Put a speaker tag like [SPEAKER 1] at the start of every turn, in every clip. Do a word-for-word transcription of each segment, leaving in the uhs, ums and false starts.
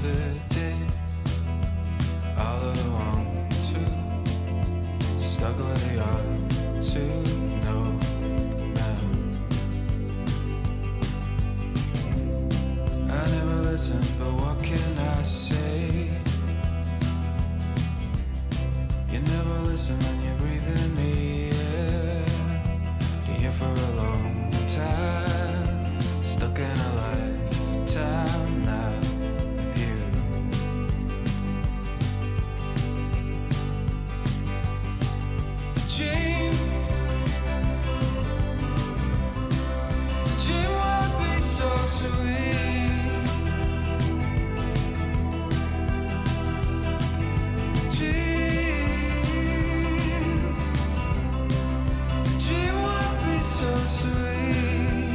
[SPEAKER 1] never did. All of the ones who stuck where they are to know now. I never listened, but what can I say? You never listen when you're breathing the air. You're here for a long time, stuck in a lifetime now with you. The dream, the dream would be so sweet. Dream, the dream would be so sweet.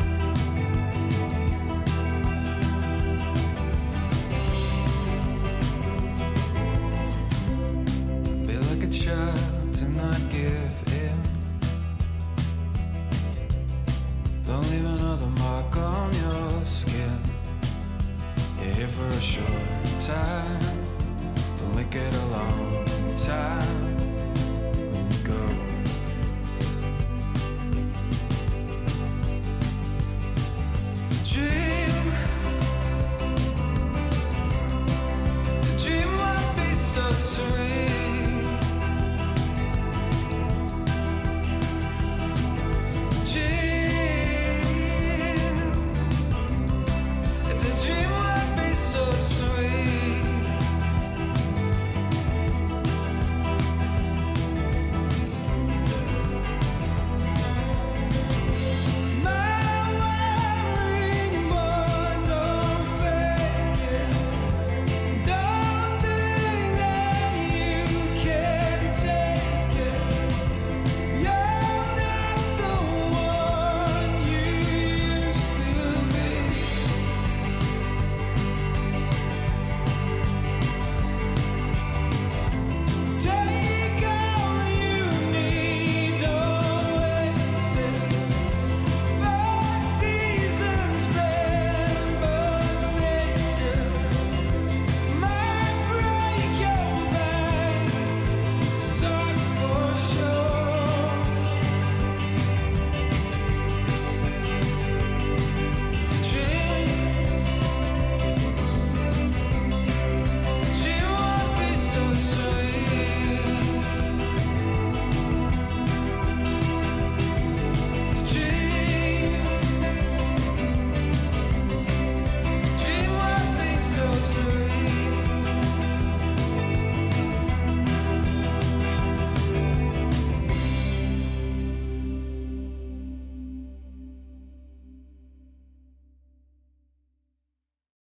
[SPEAKER 1] Be like a child, do not give in. Don't leave another mark on your skin. You're here for a short time, don't make it a long time when you go. The dream